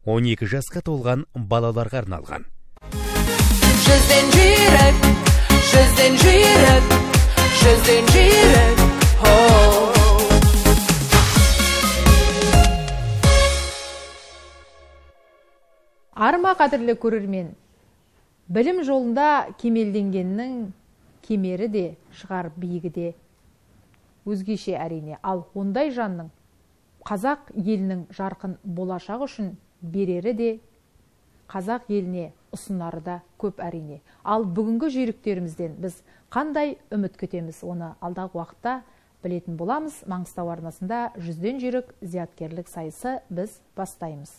12 жасқа толған балаларға арналған. Жүзден жүйрік, жүзден жүйрік, жүзден жүйрік. Арма қадірлі көрермен, білім жолында кемелденгеннің кемері де шығар биігі де өзгеше әрине. Ал ондай жанның қазақ елінің жарқын болашақ үшін берері де қазақ еліне ұсынары да көп әрине. Ал бүгінгі жүйріктерімізден біз қандай үміт күтеміз, оны алдағы уақытта білетін боламыз. Маңғыстау арнасында жүзден жүйрік зияткерлік сайысы біз бастаймыз.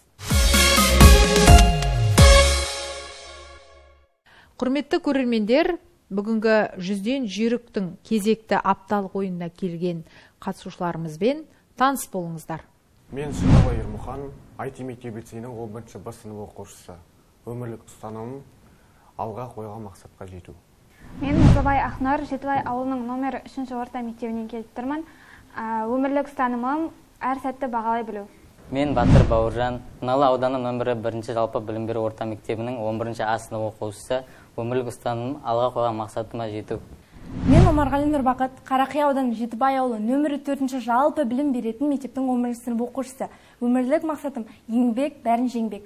Құрметті көрермендер, бүгінгі жүзден жүйріктің кезекті апталық ойынына келген қатысушыларымызбен таныс болыңыздар. Мен Шынабай Ермұхан, IT мектебі лицейінің 11-ші Б сынып оқушысы. Өмірлік ұстанымым алға қойған мақсатқа жету. Мен Мұзабай Ақнар, Жетібай ауылының номер 3-ші орта мектебінен келіп тұрмын. Өмірлік ұстанымым әр сәтті бағалай білу. Мен Батыр Бауыржан, Налы ауданы номері 1-ші жалпы білім беру орта мектебінің 11-ші А сынып оқушысы. Өмірлік ұстанымым алға қойған мақсатыма жету. Мен Омарғали Нұрбақыт, Қарақия ауданы Жетібай ауылы нөмірі 4-ші жалпы білім беретін мектептің 11-ші сынып оқушысы. Өмірлік мақсатым еңбек, бәрін жеңбек.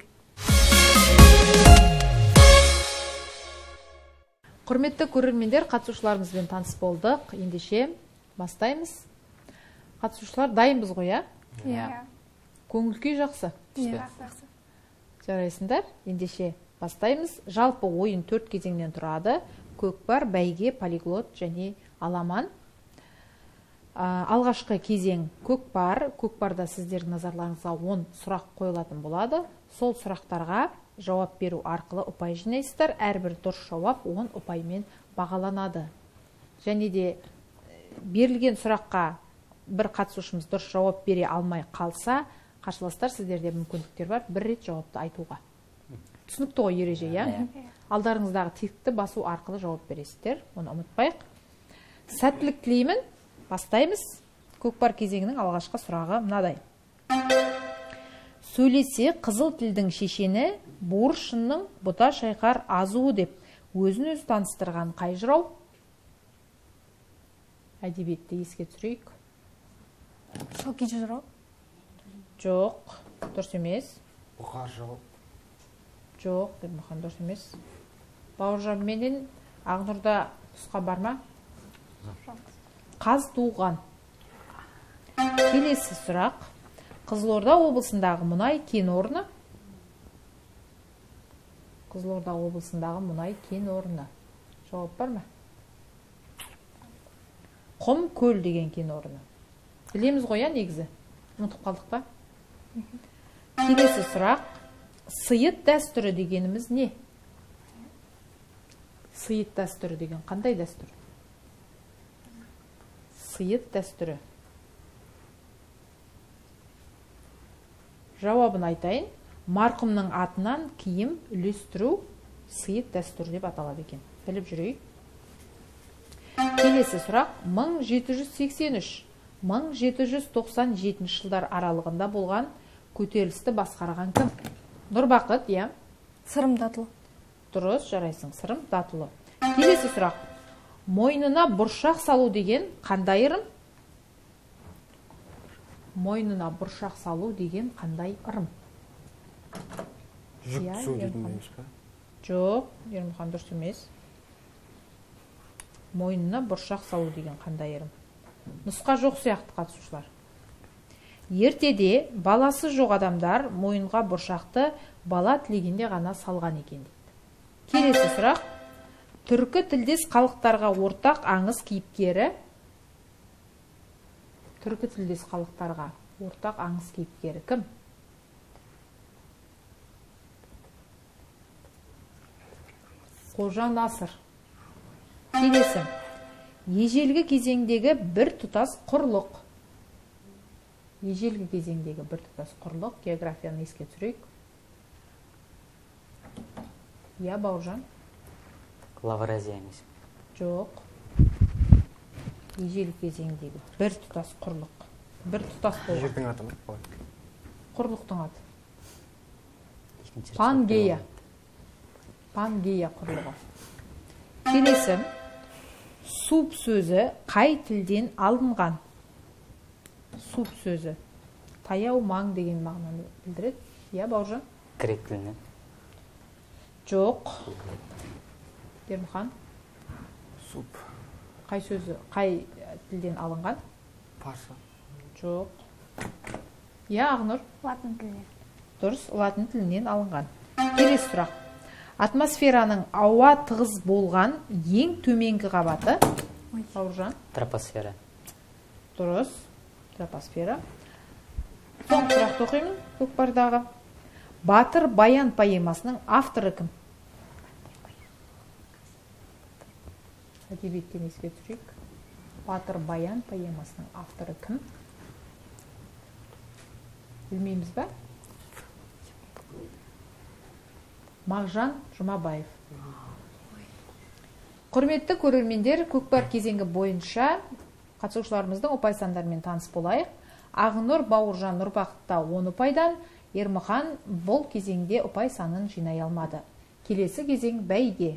Құрметті көрермендер, қатысушыларымызбен таныс болдық. Ендеше бастаймыз. Қатысушылар дайынбыз ғой, Иә. Көңіл күй жақсы. Жақсы. Жарайсыңдар. Ендеше бастаймыз. Жалпы ойын 4 кезеңнен тұрады. Көкпар, бәйге, полиглот және аламан. Алғашқы кезең көкпар. Көкпарда сіздердің назарларыңызға 10 сұрақ қойылатын болады. Сол сұрақтарға жауап беру арқылы ұпай жинайсыздар. Әрбір дұрыс жауап 10 ұпаймен бағаланады. Және де берілген сұраққа бір қатысушымыз дұрыс жауап бере алмай қалса, қарсыластар сіздерде мүмкіндіктер бар, бір рет жауапты айтуға. Түсінікті ғой ереже, Алдарыңыздағы тикті басу арқылы жауап бересіздер. Оны ұмытпайық. Сәттілік тілеймін. Бастаймыз. Көкпар кезеңінің алғашқы сұрағы мынадай. Сөйлесе қызыл тілдің шешені буыршынның бұта шайқар азуы деп өзін өзі таныстырған қай жырау? Әдебиетті еске түсірейік. Шалки жырау? Жоқ, дұрыс емес. Бұқар жырау? Жоқ, Ермұхан, дұрыс емес. Бауыржан менен Ақнұрда тұсқа бар ма? Қаз туған. Келесі сұрақ. Қызылорда облысындағы мұнай кен орны. Қызылорда облысындағы мұнай кен орны. Жауап бар ма? Құм көл деген кен орны. Білеміз ғой, негізі. Ұмытып қалдық па? Келесі сұрақ. Сыйыт дәстүрі дегеніміз не? Сыйыт дәстүрі деген қандай дәстүр? Сыйыт дәстүрі. Жауабын айтайын. Марқұмның атынан киім үлестіру сыйыт дәстүрі деп аталады екен. Біліп жүрейік. Келесі сұрақ. 1783-1797 жылдар аралығында болған көтерілісті басқарған кім? Нұрбақыт, Сырым Датұлы. Дұрыс, жарайсың, Сырым Датұлы. Келесі сұрақ. Мойнына бұршақ салу деген қандай ырым? Мойнына бұршақ салу деген қандай ырым? Жүк түсу дейтін емес пе? Жоқ, Ермұхан, дұрыс емес. Мойнына бұршақ салу деген қандай ырым? Нұсқа жоқ сияқты қатысушылар. Ертеде баласы жоқ адамдар мойынға бұршақты бала тілегенде ғана салған екен дейді. Келесі сұрақ. Түркі тілдес халықтарға ортақ аңыз кейіпкері. Түркі тілдес халықтарға ортақ аңыз кейіпкері кім? Қожа Насыр. Келесі. Ежелгі кезеңдегі бір тұтас құрлық. Ежелгі кезеңдегі бір тұтас құрлық. Географияны еске түсірейік. Бауыржан. Лавразия емес. Жоқ. Ежелгі кезеңдегі бір тұтас құрлық. Бір тұтас болған. Жердің аты ма? Құрлықтың аты. Пангея. Пангея құрылғы. Келесі, суп сөзі қай тілден алынған? Суп сөзі. Таяу маң деген мағынаны білдіреді. Иә, Бауыржан? Грек тілінен. Жоқ. Ермұхан? Суп. Қай сөзі, қай тілден алынған? Парсы. Жоқ. Иә, Ақнұр? Латын тілінен. Дұрыс, латын тілінен алынған. Келесі сұрақ. Атмосфераның ауа тығыз болған ең төменгі қабаты? Бауыржан? Тропосфера. Дұрыс. Тропосфера. Соңғы сұрақты оқимын, көкпардағы. Батыр баян поэмасының авторы кім? Әдебиеттен еске түсірейік. Батыр баян поэмасының авторы кім? Білмейміз бе? Мағжан Жұмабаев. Құрметті көрермендер, көкпар кезеңі бойынша қатысушыларымыздың ұпай сандарымен таныс болайық. Ақнұр Бауыржан Нұрбақытта 10 ұпайдан, Ермұхан бұл кезеңде ұпай санын жинай алмады. Келесі кезең бәйге.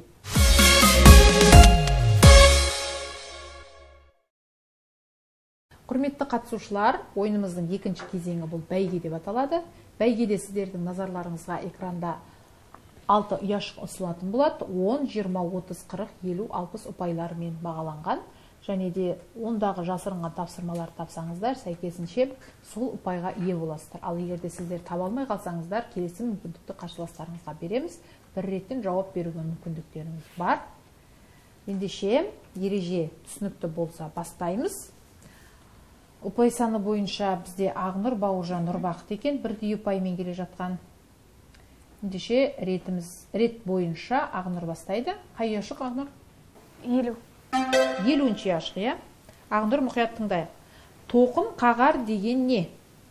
Құрметті қатысушылар, ойынымыздың екінші кезеңі бұл бәйге деп аталады. Бәйгеде сіздердің назарларыңызға экранда 6 ұяшық ұсынылатын болады. 10, 20, 30, 40, 50, 60 ұпайларымен бағаланған. Және де ондағы жасырынған тапсырмалар тапсаңыздар, сәйкесінше сол ұпайға ие боласыздар. Ал егерде сіздер таба алмай қалсаңыздар, келесі мүмкіндікті қарсыластарыңызға береміз. Бір реттен жауап беруге мүмкіндіктеріңіз бар. Ендеше ереже түсінікті болса бастаймыз. Ұпай саны бойынша бізде Ақнұр Бауыржан Нұрбақыт екен, бірдей ұпаймен келе жатқан. Ендеше рет бойынша Ақнұр бастайды. Қай ұяшық, Ақнұр? 50. 50-ші ұяшық, иә? Ақнұр, мұқият тыңдайық. Тоқым қағар деген не?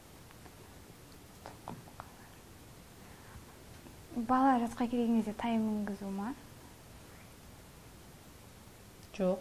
Бала жасқа келген кезде тайм мінгізу ма? Жоқ.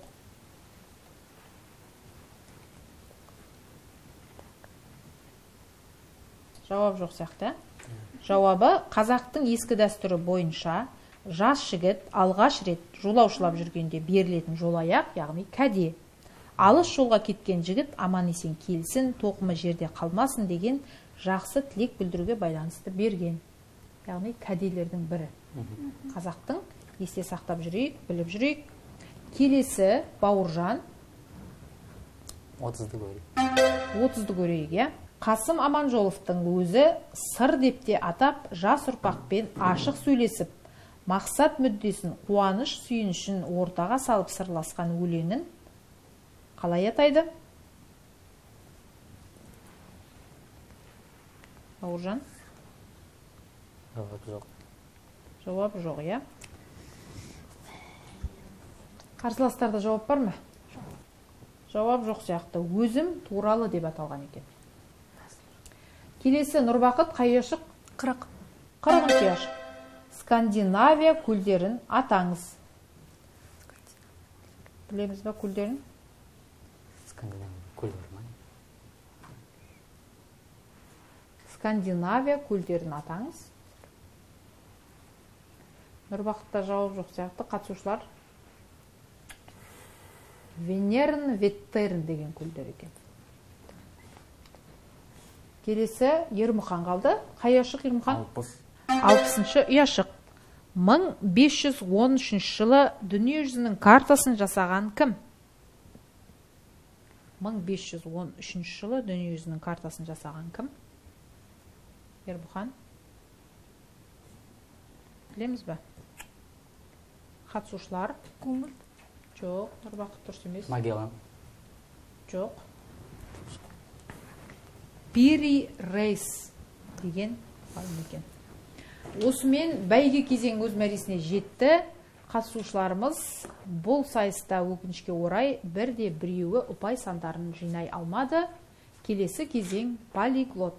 Жауап жоқ сияқты. Жауабы қазақтың ескі дәстүрі бойынша жас жігіт алғаш рет жолаушылап жүргенде берілетін жолаяқ, яғни кәде. Алыс жолға кеткен жігіт аман есен келсін, тоқымы жерде қалмасын деген жақсы тілек білдіруге байланысты берген. Яғни кәделердің бірі. Қазақтың есте сақтап жүрейік, біліп жүрейік. Келесі Бауыржан. 30-ды көрейік. 30-ды көрейік, иә? Қасым Аманжоловтың өзі сыр деп те атап, жас ұрпақпен ашық сөйлесіп, мақсат мүддесін, қуаныш сүйінішін ортаға салып сырласқан өлеңін қалай атайды? Бауыржан? Жауап жоқ. Жауап жоқ, иә? Қарсыластарда жауап бар ма? Жауап жоқ сияқты. Өзім туралы деп аталған екен. Келесі Нұрбақыт қай ұяшық? 40. 40-шы ұяшық. Скандинавия көлдерін атаңыз. Білеміз бе көлдерін? Скандинавия көлдері ма? Скандинавия көлдерін атаңыз. Нұрбақытта жауап жоқ сияқты. Қатысушылар Венерн, Веттерн деген көлдер екен. Келесі Ермұхан қалды. Қай ұяшық, Ермұхан? 60-шы ұяшық. 1513 жылы дүниежүзінің картасын жасаған кім? 1513 жылы дүниежүзінің картасын жасаған кім? Ермұхан? Білеміз бе? Қатысушылар? Гумбольдт. Жоқ, Нұрбақыт дұрыс емес. Магеллан. Жоқ. Пири Рейс деген ғалым екен. Осымен бәйге кезең өз мәресіне жетті. Қатысушыларымыз бұл сайыста өкінішке орай бірде біреуі ұпай сандарын жинай алмады. Келесі кезең полиглот.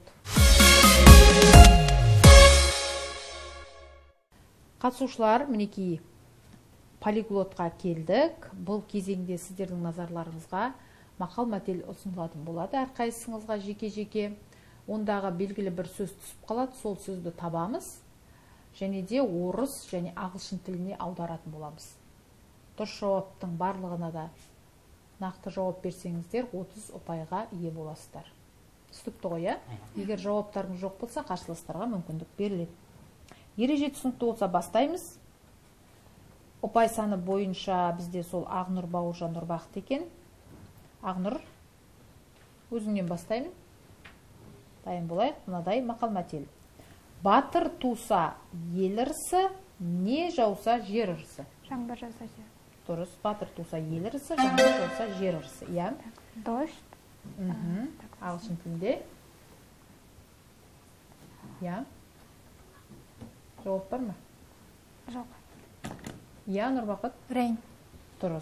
Қатысушылар, мінекей, полиглотқа келдік. Бұл кезеңде сіздердің назарларыңызға мақал-мәтел ұсынылатын болады. Әрқайсыңызға жеке-жеке ондағы белгілі бір сөз түсіп қалады, сол сөзді табамыз. және де орыс және ағылшын тіліне аударатын боламыз. Дұрыс жауаптың барлығына да нақты жауап берсеңіздер 30 ұпайға ие боласыздар. Түсінікті ғой, егер жауаптарыңыз жоқ болса, қарсыластарға мүмкіндік беріледі. Ереже түсінікті болса бастаймыз. Ұпай саны бойынша бізде сол Ақнұр Бауыржан Нұрбақыт екен. Ақнұр, өзіңнен бастаймын. Дайын болайық, мынадай мақал мәтел. Батыр туса ел ырысы, не жауса жер ырысы. Жаңбыр жауса жер. Дұрыс, батыр туса ел ырысы, жаңбыр жауса жер ырысы. Иә. Дождь. Ағылшын тілінде. Иә. Жауап бар ма? Жоқ. Иә, Нұрбақыт. Рейн. Дұрыс.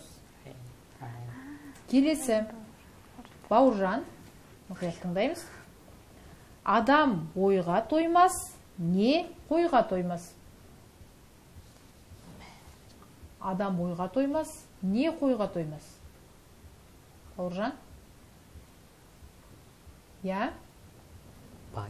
Келесі. Бауыржан. Мұқият тыңдаймыз. Адам ойға тоймас, не қойға тоймас. Адам ойға тоймас, не қойға тоймас. Бауыржан. Я? Бай.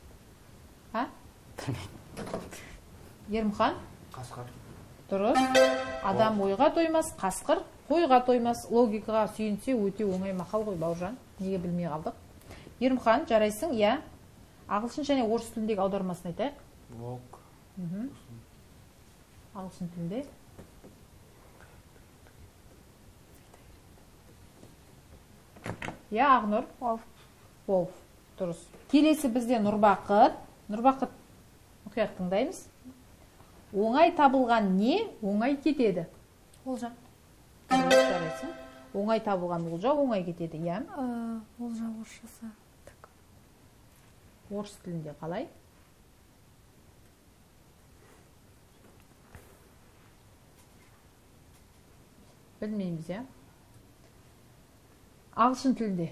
Ермхан? Қасқыр. Дұрыс. Адам ойға тоймас, қасқыр қойға тоймас. Логикаға сүйенсе өте оңай мақал ғой, Бауыржан. Неге білмей қалдық? Ермхан, жарайсың? Я? Ағылшын және орыс тіліндегі аудармасын айтайық. Walk. Ағылшын тілінде. Я, Ақнұр? Wolf. Дұрыс. Келесі бізде Нұрбақыт. Нұрбақыт, мұқият тыңдаймыз. Оңай табылған не, оңай кетеді? Олжа. Дұрыс, жарайсың. Оңай табылған олжа, оңай кетеді, иә? Олжа орысшасы. Орыс тілінде қалай? Білмейміз, иә? Ағылшын тілінде.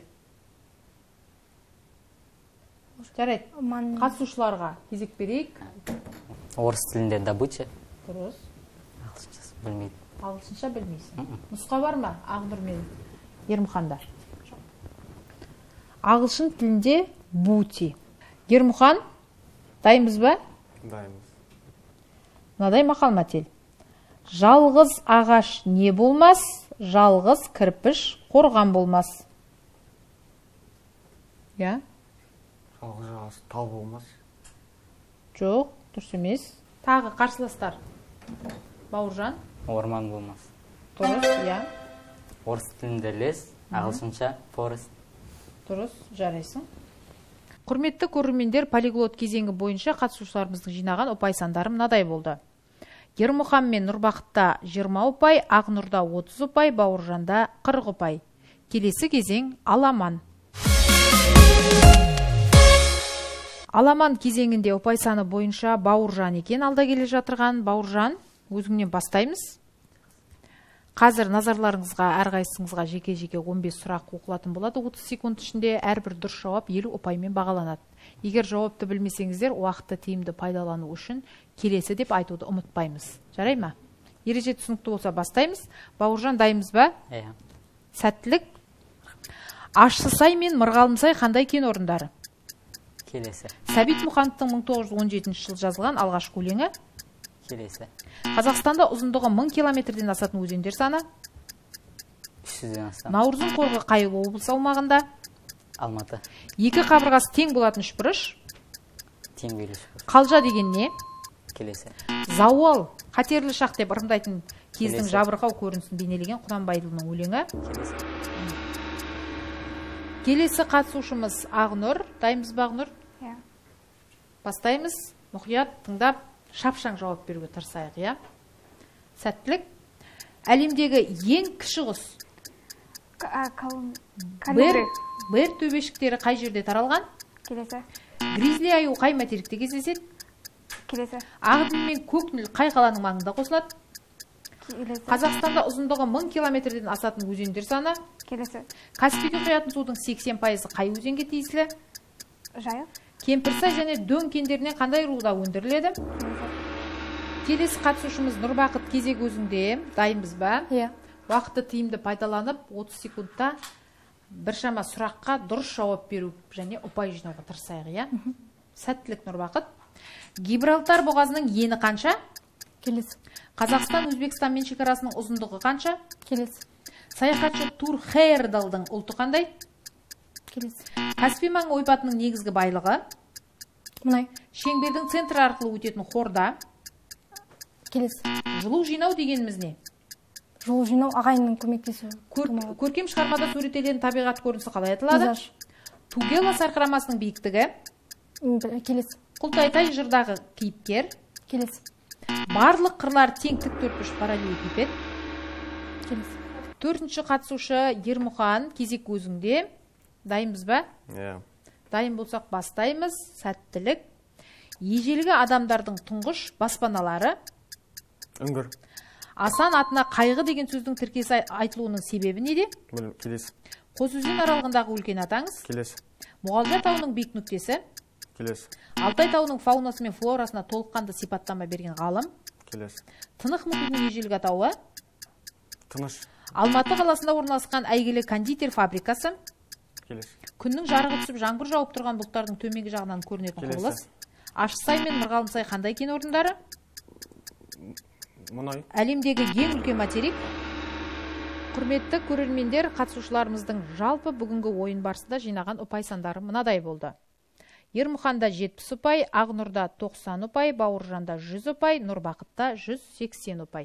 Жарайды. Қатысушыларға кезек берейік. Орыс тілінде добыча. Дұрыс. Ағылшыншасы білмейді. Ағылшынша білмейсің. Нұсқа бар ма? Ақнұр мен Ермұханда. Ағылшын тілінде бути. Ермұхан, дайынбыз ба? Дайынбыз. Мынадай мақал мәтел. Жалғыз ағаш не болмас, жалғыз кірпіш қорған болмас. Я? Жалғыз ағаш тал болмас. Жоқ, дұрыс емес. Тағы қарсыластар. Бауыржан? Орман болмас. Дұрыс, я. Орыс тілінде лес, ағылшынша forest. Дұрыс, жарайсың. Құрметті көрермендер, полиглот кезеңі бойынша қатысушыларымыздың жинаған ұпай сандары мынадай болды. Ермұхан мен Нұрбақытта 20 ұпай, Ақнұрда 30 ұпай, Бауыржанда 40 ұпай. Келесі кезең аламан. Аламан кезеңінде ұпай саны бойынша Бауыржан екен алда келе жатырған. Бауыржан, өзіңнен бастаймыз. Қазір назарларыңызға, әрқайсыңызға жеке-жеке 15 сұрақ оқылатын болады. 30 секунд ішінде әрбір дұрыс жауап 50 ұпаймен бағаланады. Егер жауапты білмесеңіздер, уақытты тиімді пайдалану үшін келесі деп айтуды ұмытпаймыз. Жарай ма? Ереже түсінікті болса бастаймыз. Бауыржан, дайынбыз ба? Иә. Сәттілік. Ащысай мен Мырғалымсай қандай кен орындары? Келесі. Сәбит Мұқановтың 1917 жылы жазылған алғашқы өлеңі? Келесі. Қазақстанда ұзындығы 1000 километрден асатын өзендер саны? 300-ден астам. Наурызым қорығы қай облыс аумағында? Алматы. Екі қабырғасы тең болатын үшбұрыш? Тең бөліш. Қалжа деген не? Келесі. Зауал, қатерлі шақ деп ырымдайтын кездің Келесі. жабырқау көрінісін бейнелеген Құнанбайдың өлеңі? Келесі. Келесі қатысушымыз Ақнұр. Дайынбыз ба, Ақнұр? Иә. Бастаймыз. Мұқият тыңдап, шапшаң жауап беруге тырысайық, иә? Сәттілік. Әлемдегі ең кіші құс? Колибри. Бір төбешіктері қай жерде таралған? Келесі. Гризли аю қай материкте кездеседі? Келесі. Ағдыл мен Көкніл қай қаланың маңында қосылады? Келесі. Қазақстанда ұзындығы 1000 километрден асатын өзендер саны? Келесі. Каспийге құятын судың 80% қай өзенге тиесілі? Жайық. Кемпірсай және Дөң кендерінен қандай руда өндіріледі? Келесі қатысушымыз Нұрбақыт, кезек өзіңде. Дайынбыз ба? Иә. Уақытты тиімді пайдаланып, 30 секундта біршама сұраққа дұрыс жауап беру және ұпай жинауға тырысайық, иә? Сәттілік, Нұрбақыт. Гибралтар бұғазының ені қанша? Келесі. Қазақстан Өзбекстанмен шекарасының ұзындығы қанша? Келесі. Саяхатшы Тур Хейердалдың ұлты қандай? Келесі. Каспий маңы ойпатының негізгі байлығы? Мұнай. Шеңбердің центрі арқылы өтетін хорда? Келесі. Жылу жинау дегеніміз не? Жол жинау, ағайынның көмектесуі. Көркем шығармада суреттелген табиғат көрінісі қалай айтылады? Пейзаж. Тугела сарқырамасының биіктігі? Келесі. Құлтайтай жырдағы кейіпкер? Келесі. Барлық қырлар тең тік төртбұрыш параллелепипед? Келесі. Төртінші қатысушы Ермұхан, кезек өзіңде. Дайынбыз ба? Дайын болсақ бастаймыз. Сәттілік. Ежелгі адамдардың тұңғыш баспаналары? Үңгір. Асан атына қайғы деген сөздің тіркесі айтылуының себебі неде? Келесі. Қосөзен аралығындағы үлкен атаңыз? Келесі. Мұғалжар тауының биік нүктесі? Келесі. Алтай тауының фаунасы мен флорасына толыққанды сипаттама берген ғалым? Келесі. Тынық мұхитының ежелгі атауы? Тыныш. Алматы қаласында орналасқан әйгілі кондитер фабрикасы? Келесі. Күннің жарығы түсіп жаңбыр жауып тұрған бұлттардың төменгі жағынан көрінетін құрылыс? Ашсай мен Мырғалымсай қандай кен орындары? Мұнай. Әлемдегі ең үлкен материк? Құрметті көрермендер, қатысушыларымыздың жалпы бүгінгі ойын барысында жинаған ұпай сандары мынадай болды. Ермұханда 70 ұпай, Ақнұрда 90 ұпай, Бауыржанда 100 ұпай, Нұрбақытта 180 ұпай.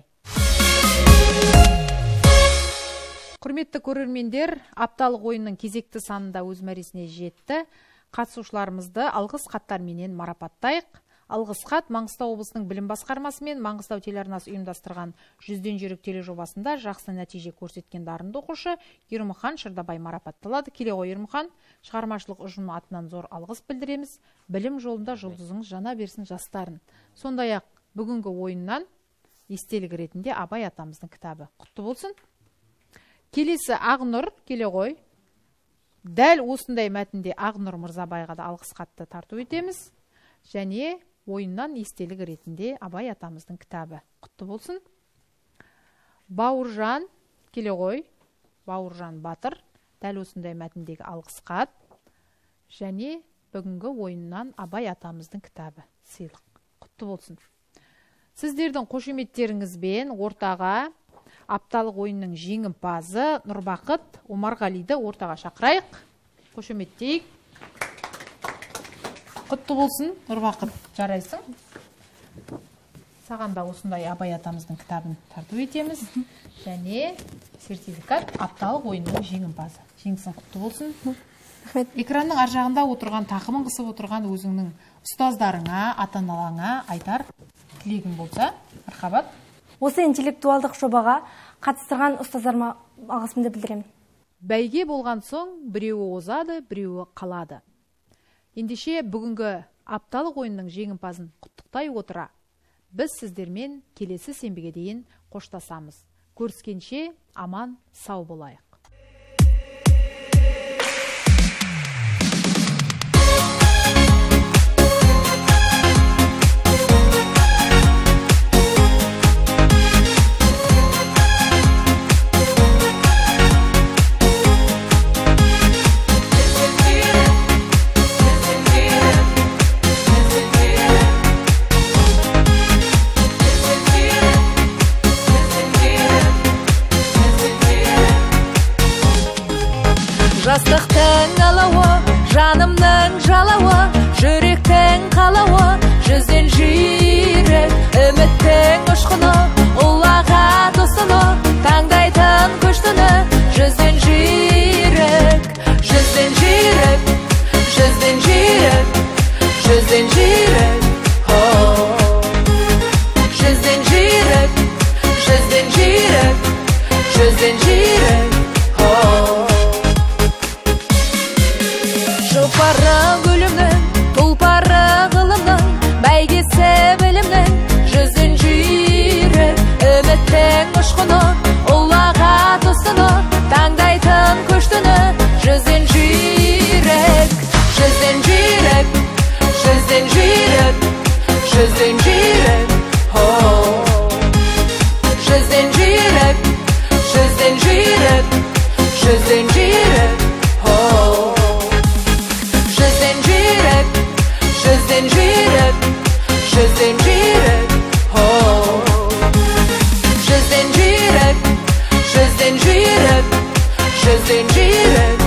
Құрметті көрермендер, апталық ойынның кезекті санында өз мәресіне жетті. Қатысушыларымызды алғыс хаттарменен марапаттайық. Алғыс хат Маңғыстау облысының білім басқармасы мен Маңғыстау телеарнасы ұйымдастырған 100-ден жүйрік тележобасында жақсы нәтиже көрсеткен дарынды оқушы Ермұхан Шырдабай марапатталады. Келе ғой Ермұхан, шығармашылық ұжымы атынан зор алғыс білдіреміз. Білім жолында жұлдызыңыз жана берсін жастарын. Сондай-ақ бүгінгі ойыннан естелік ретінде Абай атамыздың кітабы құтты болсын. Келесі Ақнұр, келе ғой. Дәл осындай мәтінде Ақнұр Мырзабайға да алғыс хатты тарту етеміз. Және ойыннан естелік ретінде Абай атамыздың кітабы құтты болсын. Бауыржан, келе ғой. Бауыржан Батыр, дәл осындай мәтіндегі алғыс хат. Және бүгінгі ойыннан Абай атамыздың кітабы сыйлық құтты болсын. Сіздердің қошеметтеріңізбен ортаға апталық ойынның жеңімпазы Нұрбақыт Омарғалиді ортаға шақырайық. Қошеметтейік. Құтты болсын, Нұрбақыт, жарайсың. Саған да осындай Абай атамыздың кітабын тарту етеміз. Және сертификат апталық ойынның жеңімпазы. Жеңісің құтты болсын. Экранның ар жағында отырған, тақымын қысып отырған өзіңнің ұстаздарыңа, ата-аналарыңа айтар тілегің болса, мархабат. Осы интеллектуалдық жобаға қатыстырған ұстаздарыма алғысымды білдіремін. Бәйге болған соң біреуі озады, біреуі қалады. Ендеше бүгінгі апталық ойынның жеңімпазын құттықтай отыра, біз сіздермен келесі сенбіге дейін қоштасамыз. Көріскенше аман, сау болайық. Жастықтың алауы, жанымның жалауы, жүректің қалауы, жүзден жүйрік, үміттің ұшқыны, ұлаға тосыны, таңдайтын көштіні, жүзден жүйрік, жүзден жүйрік, жүзден жүйрік, жүзден жүйрік, жүзден жүйрік, жүзден жүйрік, жүзден жүйрік. Жұпары гүлімнің, тұлпары ғылымның, бәйгесі білімнің, жүзден жүйрік, үміттің ұшқыны, ұлаға тосыны, таңдайтын көштіні, жүзден жүйрік, жүзден жүйрік, жүзден жүйрік, жүзден жүйрік, жүзден жүйрік, жүзден жүйрік, жүзден жүйрік. Жүзден жүйрік, жүзден жүйрік, жүзден жүйрік